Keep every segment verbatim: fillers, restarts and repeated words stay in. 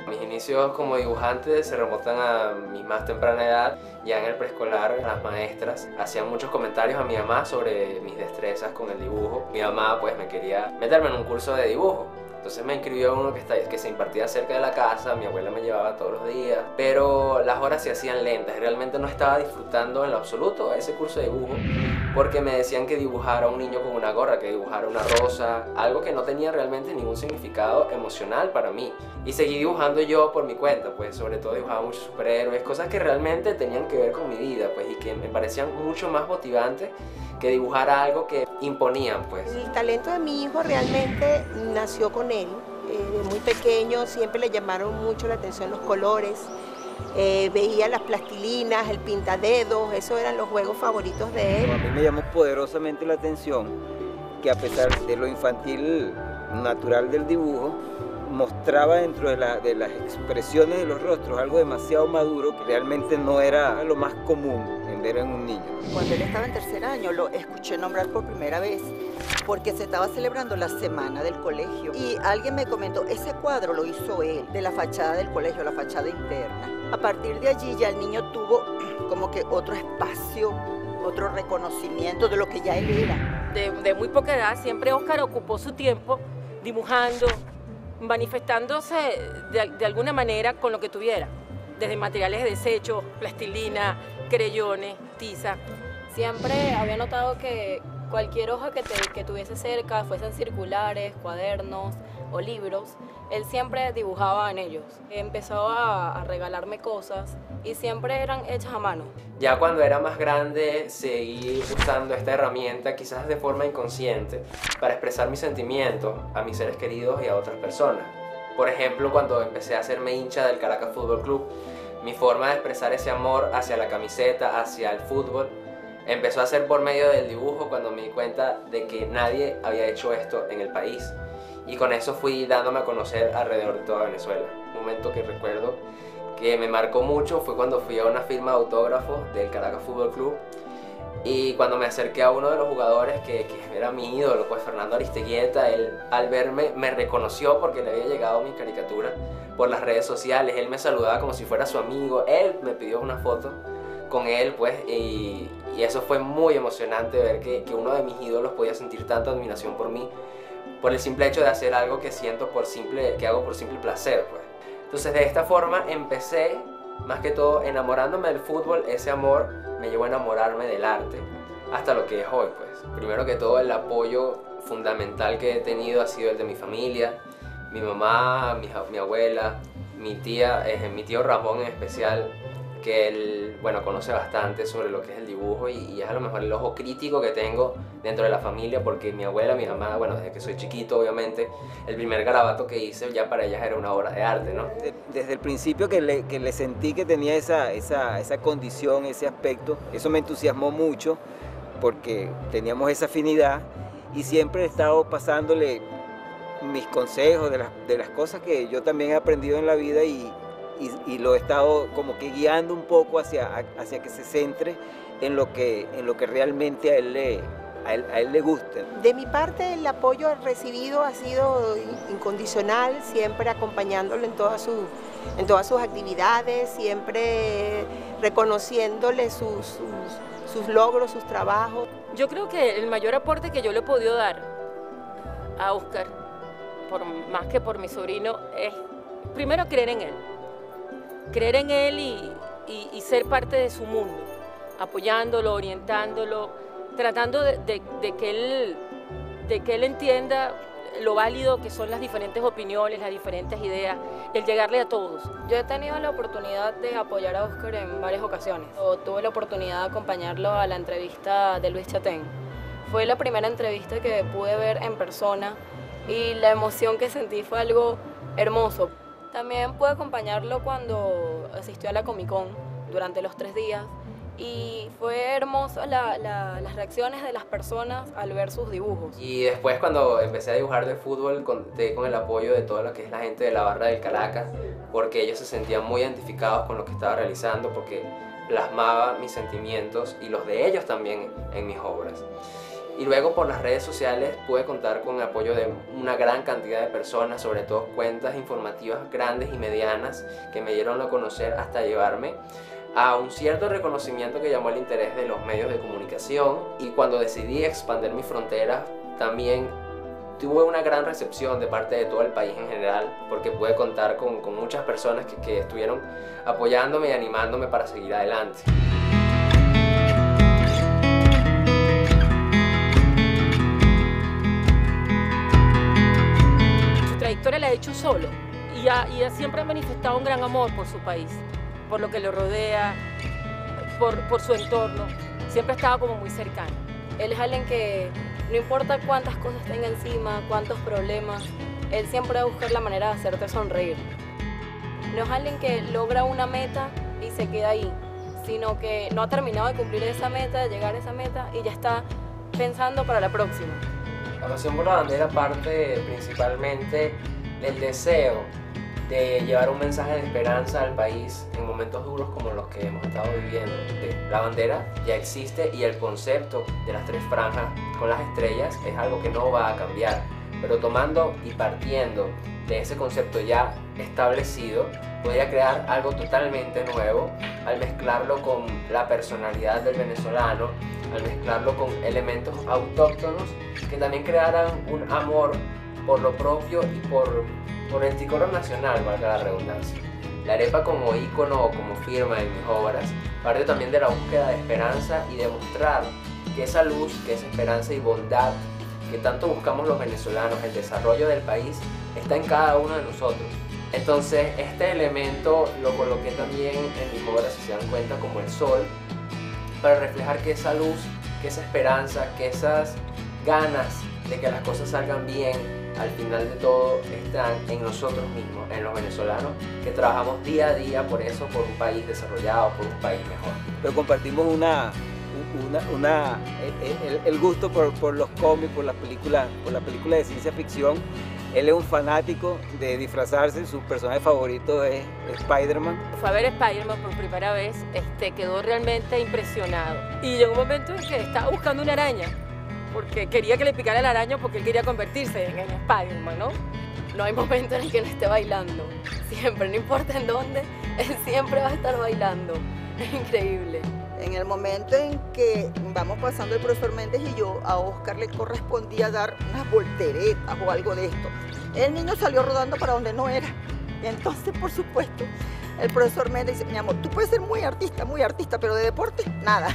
Mis inicios como dibujante se remontan a mi más temprana edad. Ya en el preescolar, las maestras hacían muchos comentarios a mi mamá sobre mis destrezas con el dibujo. Mi mamá pues me quería meterme en un curso de dibujo. Entonces me inscribió en uno que, está, que se impartía cerca de la casa, mi abuela me llevaba todos los días, pero las horas se hacían lentas y realmente no estaba disfrutando en lo absoluto ese curso de dibujo, porque me decían que dibujara a un niño con una gorra, que dibujara una rosa, algo que no tenía realmente ningún significado emocional para mí. Y seguí dibujando yo por mi cuenta, pues sobre todo dibujaba muchos superhéroes, cosas que realmente tenían que ver con mi vida, pues, y que me parecían mucho más motivantes que dibujar algo que imponían, pues. El talento de mi hijo realmente nació con él. Eh, de muy pequeño siempre le llamaron mucho la atención los colores. Eh, veía las plastilinas, el pintadedos, esos eran los juegos favoritos de él. A mí me llamó poderosamente la atención que a pesar de lo infantil natural del dibujo, mostraba dentro de, la, de las expresiones de los rostros algo demasiado maduro que realmente no era lo más común en ver en un niño. Cuando él estaba en tercer año lo escuché nombrar por primera vez porque se estaba celebrando la semana del colegio y alguien me comentó, ese cuadro lo hizo él, de la fachada del colegio, la fachada interna. A partir de allí ya el niño tuvo como que otro espacio, otro reconocimiento de lo que ya él era. De, de muy poca edad siempre Óscar ocupó su tiempo dibujando, manifestándose de, de alguna manera con lo que tuviera, desde materiales de desecho, plastilina, creyones, tiza. Siempre había notado que cualquier hoja que, te, que tuviese cerca, fuesen circulares, cuadernos o libros, él siempre dibujaba en ellos. Empezó a, a regalarme cosas y siempre eran hechas a mano. Ya cuando era más grande seguí usando esta herramienta quizás de forma inconsciente para expresar mis sentimientos a mis seres queridos y a otras personas. Por ejemplo, cuando empecé a hacerme hincha del Caracas Fútbol Club, mi forma de expresar ese amor hacia la camiseta, hacia el fútbol, empezó a ser por medio del dibujo cuando me di cuenta de que nadie había hecho esto en el país. Y con eso fui dándome a conocer alrededor de toda Venezuela. Un momento que recuerdo que me marcó mucho fue cuando fui a una firma de autógrafos del Caracas Fútbol Club y cuando me acerqué a uno de los jugadores que, que era mi ídolo, pues Fernando Aristeguieta, él al verme me reconoció porque le había llegado mi caricatura por las redes sociales. Él me saludaba como si fuera su amigo, él me pidió una foto con él, pues, y, y eso fue muy emocionante ver que, que uno de mis ídolos podía sentir tanta admiración por mí, por el simple hecho de hacer algo que siento por simple, que hago por simple placer, pues. Entonces de esta forma empecé, más que todo, enamorándome del fútbol. Ese amor me llevó a enamorarme del arte, hasta lo que es hoy, pues. Primero que todo, el apoyo fundamental que he tenido ha sido el de mi familia, mi mamá, mi, mi abuela, mi tía, eh, mi tío Ramón en especial, que él, bueno, conoce bastante sobre lo que es el dibujo y, y es a lo mejor el ojo crítico que tengo dentro de la familia, porque mi abuela, mi mamá, bueno, desde que soy chiquito, obviamente, el primer garabato que hice ya para ellas era una obra de arte, ¿no? Desde el principio que le, que le sentí que tenía esa, esa, esa condición, ese aspecto, eso me entusiasmó mucho porque teníamos esa afinidad y siempre he estado pasándole mis consejos de las, de las cosas que yo también he aprendido en la vida y Y, y lo he estado como que guiando un poco hacia, hacia que se centre en lo que, en lo que realmente a él, le, a, él, a él le gusta. De mi parte, el apoyo recibido ha sido incondicional, siempre acompañándolo en todas sus, en todas sus actividades, siempre reconociéndole sus, sus, sus logros, sus trabajos. Yo creo que el mayor aporte que yo le he podido dar a Óscar, por, más que por mi sobrino, es primero creer en él. Creer en él y, y, y ser parte de su mundo, apoyándolo, orientándolo, tratando de, de, de, que él, de que él entienda lo válido que son las diferentes opiniones, las diferentes ideas, el llegarle a todos. Yo he tenido la oportunidad de apoyar a Óscar en varias ocasiones. O tuve la oportunidad de acompañarlo a la entrevista de Luis Chatén. Fue la primera entrevista que pude ver en persona y la emoción que sentí fue algo hermoso. También pude acompañarlo cuando asistió a la Comic Con durante los tres días y fue hermoso la, la, las reacciones de las personas al ver sus dibujos. Y después cuando empecé a dibujar de fútbol conté con el apoyo de toda lo que es la gente de la barra del Caracas, porque ellos se sentían muy identificados con lo que estaba realizando, porque plasmaba mis sentimientos y los de ellos también en mis obras. Y luego por las redes sociales pude contar con el apoyo de una gran cantidad de personas, sobre todo cuentas informativas grandes y medianas que me dieron a conocer hasta llevarme a un cierto reconocimiento que llamó el interés de los medios de comunicación. Y cuando decidí expandir mis fronteras también tuve una gran recepción de parte de todo el país en general, porque pude contar con, con muchas personas que, que estuvieron apoyándome y animándome para seguir adelante. Su trayectoria la ha hecho solo y ha, y ha siempre manifestado un gran amor por su país, por lo que lo rodea, por, por su entorno. Siempre ha estado como muy cercano. Él es alguien que no importa cuántas cosas tenga encima, cuántos problemas, él siempre va a buscar la manera de hacerte sonreír. No es alguien que logra una meta y se queda ahí, sino que no ha terminado de cumplir esa meta, de llegar a esa meta y ya está pensando para la próxima. La pasión por la bandera parte principalmente del deseo de llevar un mensaje de esperanza al país en momentos duros como los que hemos estado viviendo. La bandera ya existe y el concepto de las tres franjas con las estrellas es algo que no va a cambiar, pero tomando y partiendo de ese concepto ya establecido, podría crear algo totalmente nuevo al mezclarlo con la personalidad del venezolano, al mezclarlo con elementos autóctonos que también crearan un amor por lo propio y por por el tricolor nacional, valga la redundancia. La arepa como ícono o como firma en mis obras parte también de la búsqueda de esperanza y de mostrar que esa luz, que esa esperanza y bondad que tanto buscamos los venezolanos, el desarrollo del país, está en cada uno de nosotros. Entonces este elemento lo coloqué también en mis obras, si se dan cuenta, como el sol, para reflejar que esa luz, que esa esperanza, que esas ganas de que las cosas salgan bien, al final de todo están en nosotros mismos, en los venezolanos, que trabajamos día a día por eso, por un país desarrollado, por un país mejor. Pero compartimos una, una, una, el, el gusto por, por los cómics, por las películas, por la película de ciencia ficción. Él es un fanático de disfrazarse, su personaje favorito es Spider-Man. Fue a ver Spider-Man por primera vez, este, quedó realmente impresionado. Y llegó un momento en que estaba buscando una araña, porque quería que le picara la araña porque él quería convertirse en, en Spider-Man, ¿no? No hay momento en el que no esté bailando. Siempre, no importa en dónde, él siempre va a estar bailando. Es increíble. En el momento en que vamos pasando el profesor Méndez y yo, a Oscar le correspondía dar unas volteretas o algo de esto. El niño salió rodando para donde no era. Y entonces, por supuesto, el profesor Méndez dice, mi amor, tú puedes ser muy artista, muy artista, pero de deporte, nada.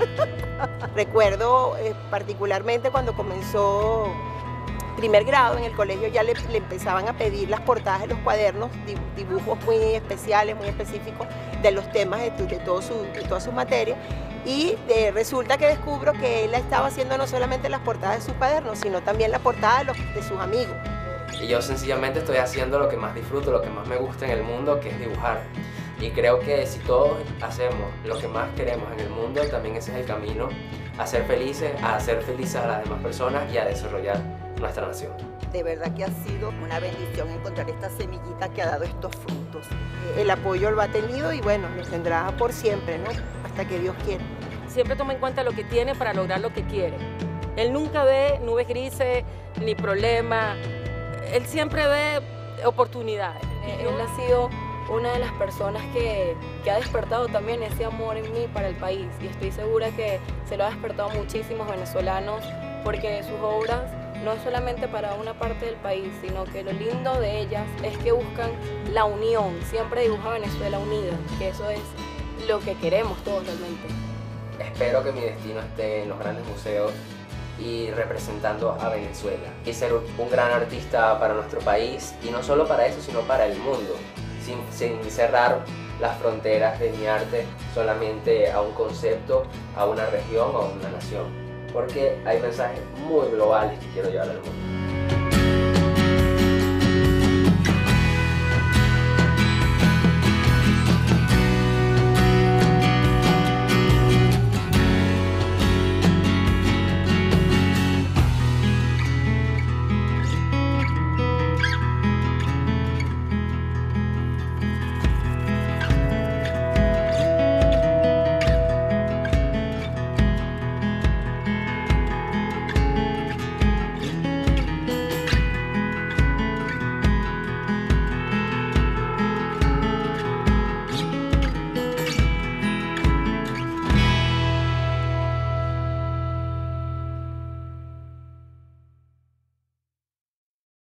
Recuerdo eh, particularmente cuando comenzó primer grado en el colegio, ya le, le empezaban a pedir las portadas de los cuadernos, dibujos muy especiales, muy específicos de los temas de, de, todo su, de toda su materia. Y eh, resulta que descubro que él estaba haciendo no solamente las portadas de sus cuadernos, sino también la portada de, los, de sus amigos. Y yo sencillamente estoy haciendo lo que más disfruto, lo que más me gusta en el mundo, que es dibujar. Y creo que si todos hacemos lo que más queremos en el mundo, también ese es el camino a ser felices, a hacer felices a las demás personas y a desarrollar nuestra nación. De verdad que ha sido una bendición encontrar esta semillita que ha dado estos frutos. El apoyo lo ha tenido y bueno, lo tendrá por siempre, ¿no? Hasta que Dios quiera. Siempre toma en cuenta lo que tiene para lograr lo que quiere. Él nunca ve nubes grises ni problemas. Él siempre ve oportunidades. Él ha sido una de las personas que, que ha despertado también ese amor en mí para el país y estoy segura que se lo ha despertado a muchísimos venezolanos porque sus obras no es solamente para una parte del país, sino que lo lindo de ellas es que buscan la unión, siempre dibuja Venezuela unida, que eso es lo que queremos todos realmente. Espero que mi destino esté en los grandes museos y representando a Venezuela y ser un gran artista para nuestro país y no solo para eso sino para el mundo, sin, sin cerrar las fronteras de mi arte solamente a un concepto, a una región o a una nación, porque hay mensajes muy globales que quiero llevar al mundo.